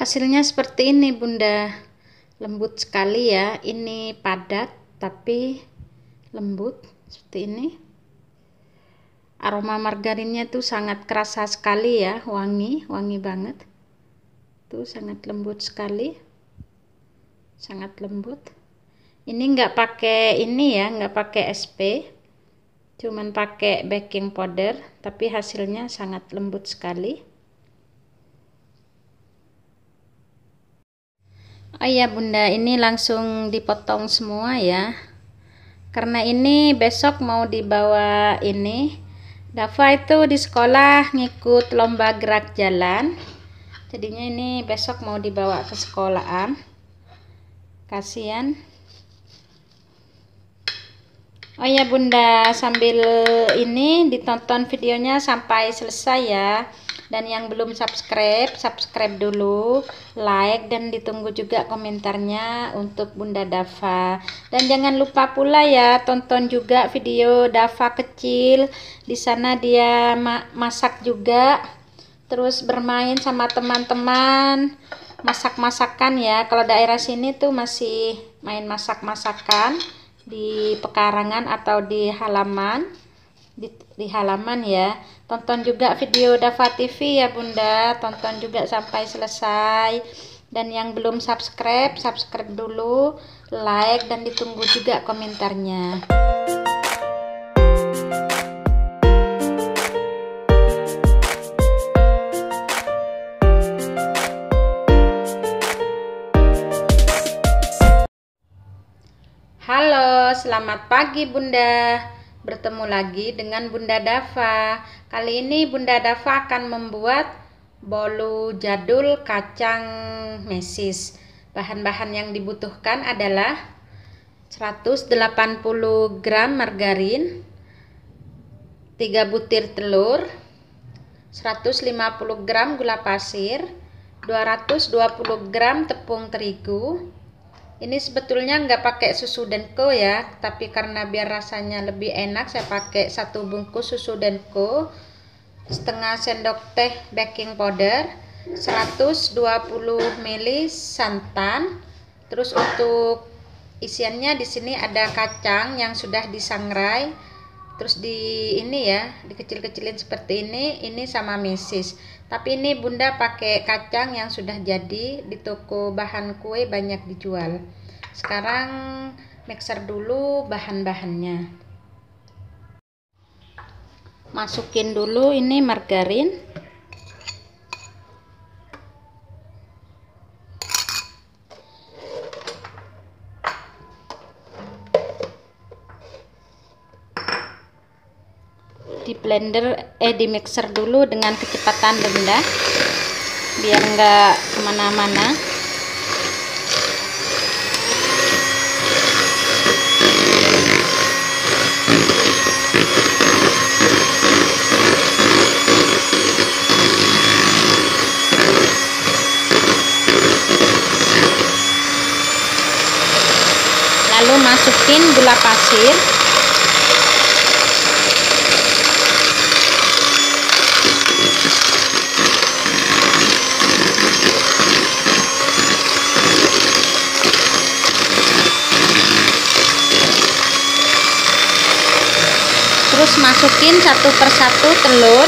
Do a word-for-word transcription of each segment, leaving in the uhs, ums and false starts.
Hasilnya seperti ini Bunda, lembut sekali ya. Ini padat tapi lembut seperti ini. Aroma margarinnya tuh sangat kerasa sekali ya, wangi, wangi banget. Tuh sangat lembut sekali, sangat lembut. Ini nggak pakai ini ya, nggak pakai S P, cuman pakai baking powder, tapi hasilnya sangat lembut sekali. Oh iya Bunda, ini langsung dipotong semua ya, karena ini besok mau dibawa ini. Dava itu di sekolah ngikut lomba gerak jalan, jadinya ini besok mau dibawa ke sekolahan. Kasihan. Oh ya Bunda, sambil ini ditonton videonya sampai selesai ya. Dan yang belum subscribe, subscribe dulu, like, dan ditunggu juga komentarnya untuk Bunda Dava. Dan jangan lupa pula ya, tonton juga video Dava kecil. Di sana dia ma masak juga, terus bermain sama teman-teman, masak-masakan ya. Kalau daerah sini tuh masih main masak-masakan di pekarangan atau di halaman. Di, di halaman ya. Tonton juga video Dava T V ya Bunda, tonton juga sampai selesai. Dan yang belum subscribe, subscribe dulu, like, dan ditunggu juga komentarnya. Halo, selamat pagi Bunda. Bertemu lagi dengan Bunda Dava. Kali ini Bunda Dava akan membuat bolu jadul kacang mesis. Bahan-bahan yang dibutuhkan adalah seratus delapan puluh gram margarin, tiga butir telur, seratus lima puluh gram gula pasir, dua ratus dua puluh gram tepung terigu. Ini sebetulnya nggak pakai susu Denko ya, tapi karena biar rasanya lebih enak saya pakai satu bungkus susu Denko, setengah sendok teh baking powder, seratus dua puluh mililiter santan. Terus untuk isiannya di sini ada kacang yang sudah disangrai, terus di ini ya, dikecil-kecilin seperti ini, ini sama mesis. Tapi ini Bunda pakai kacang yang sudah jadi, di toko bahan kue banyak dijual. Sekarang mixer dulu bahan-bahannya. Masukin dulu ini margarin. Di blender eh di mixer dulu dengan kecepatan rendah biar enggak kemana-mana. Lalu masukin gula pasir. Terus masukin satu persatu telur.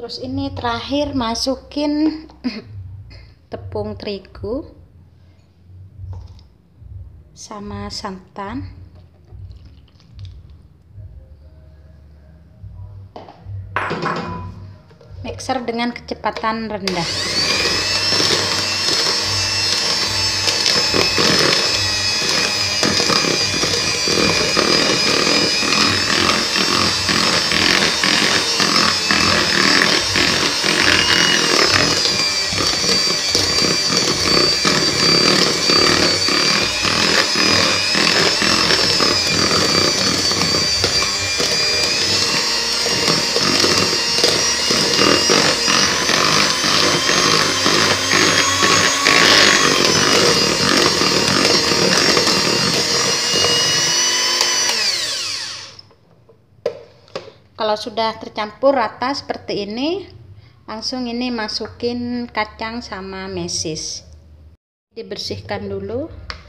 Terus ini terakhir masukin tepung terigu sama santan. Mixer dengan kecepatan rendah. Kalau sudah tercampur rata seperti ini, langsung ini masukin kacang sama mesis. Dibersihkan dulu.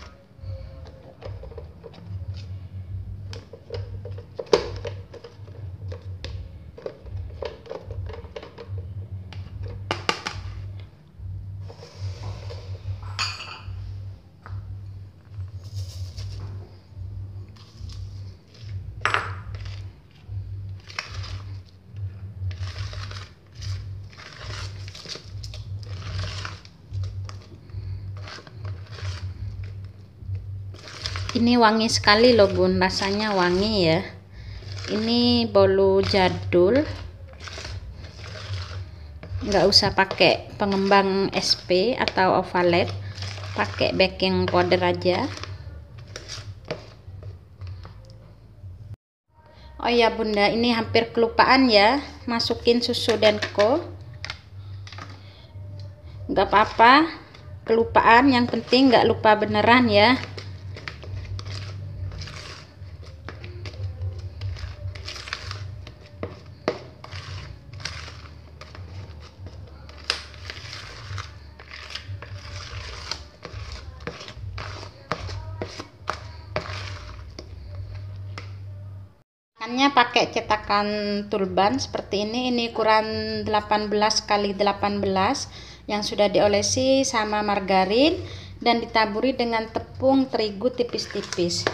Ini wangi sekali loh bun, rasanya wangi ya. Ini bolu jadul, nggak usah pakai pengembang S P atau ovalet, pakai baking powder aja. Oh ya bunda, ini hampir kelupaan ya, masukin susu Denko. Nggak apa-apa, kelupaan, yang penting nggak lupa beneran ya. Cetakannya pakai cetakan Tulban seperti ini. Ini ukuran delapan belas kali delapan belas yang sudah diolesi sama margarin dan ditaburi dengan tepung terigu tipis-tipis.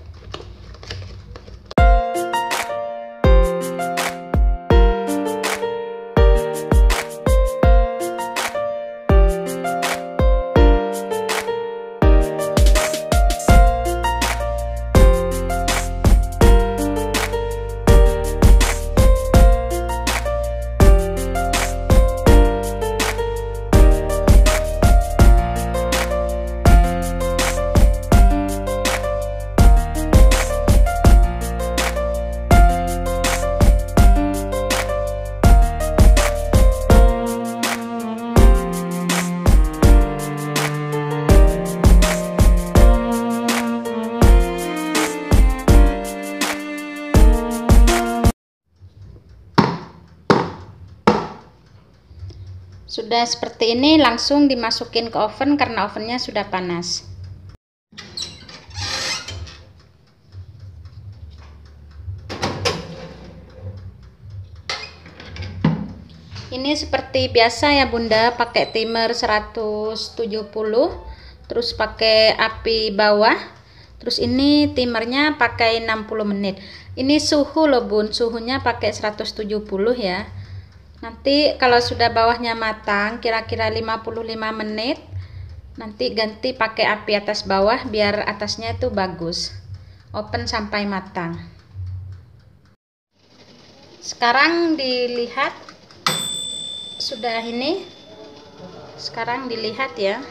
Sudah seperti ini, langsung dimasukin ke oven karena ovennya sudah panas. Ini seperti biasa ya bunda, pakai timer seratus tujuh puluh, terus pakai api bawah, terus ini timernya pakai enam puluh menit. Ini suhu loh bun, suhunya pakai seratus tujuh puluh ya. Nanti kalau sudah bawahnya matang kira-kira lima puluh lima menit, nanti ganti pakai api atas bawah biar atasnya itu bagus. Open sampai matang. Sekarang dilihat sudah ini. Sekarang dilihat ya.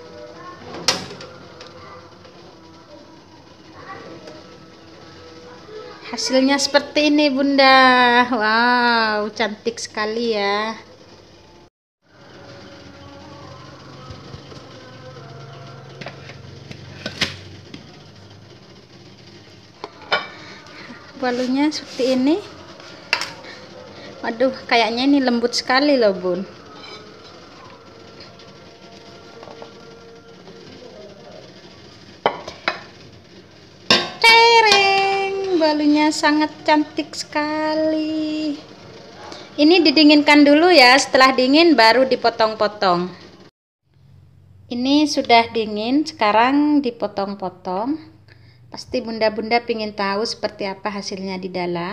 Hasilnya seperti ini bunda. Wow, cantik sekali ya. Bolunya seperti ini. Waduh, kayaknya ini lembut sekali loh bun. Bolunya sangat cantik sekali. Ini didinginkan dulu ya, setelah dingin baru dipotong-potong. Ini sudah dingin, sekarang dipotong-potong. Pasti bunda-bunda pingin tahu seperti apa hasilnya di dalam.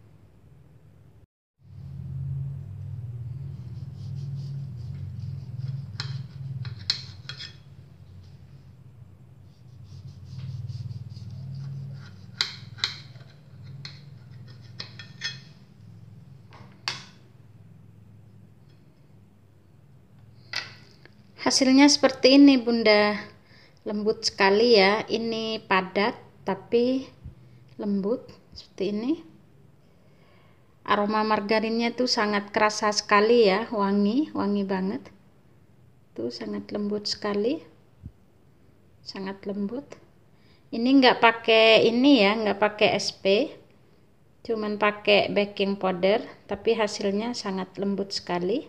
Hasilnya seperti ini bunda, lembut sekali ya. Ini padat tapi lembut seperti ini. Aroma margarinnya tuh sangat kerasa sekali ya, wangi, wangi banget. Tuh sangat lembut sekali, sangat lembut. Ini nggak pakai ini ya, nggak pakai S P, cuman pakai baking powder, tapi hasilnya sangat lembut sekali.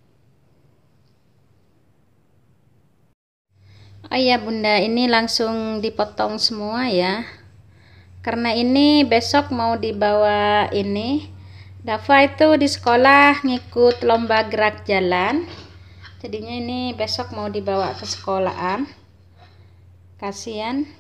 Oh iya bunda, ini langsung dipotong semua ya, karena ini besok mau dibawa ini. Dafa itu di sekolah ngikut lomba gerak jalan, jadinya ini besok mau dibawa ke sekolahan. Kasihan.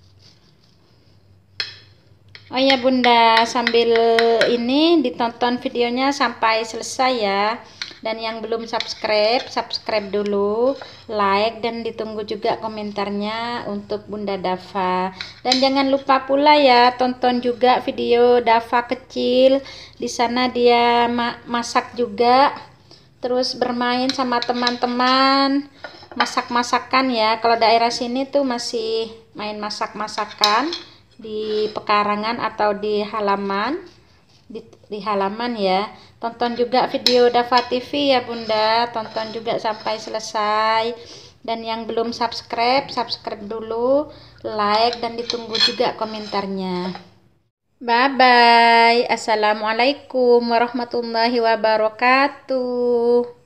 Oh ya bunda, sambil ini ditonton videonya sampai selesai ya. Dan yang belum subscribe, subscribe dulu, like, dan ditunggu juga komentarnya untuk Bunda Dafa. Dan jangan lupa pula ya, tonton juga video Dafa kecil. Di sana dia ma masak juga, terus bermain sama teman-teman, masak-masakan ya. Kalau daerah sini tuh masih main masak-masakan di pekarangan atau di halaman. Di, di halaman ya. Tonton juga video Dafa T V ya bunda, tonton juga sampai selesai. Dan yang belum subscribe, subscribe dulu, like, dan ditunggu juga komentarnya. Bye bye. Assalamualaikum warahmatullahi wabarakatuh.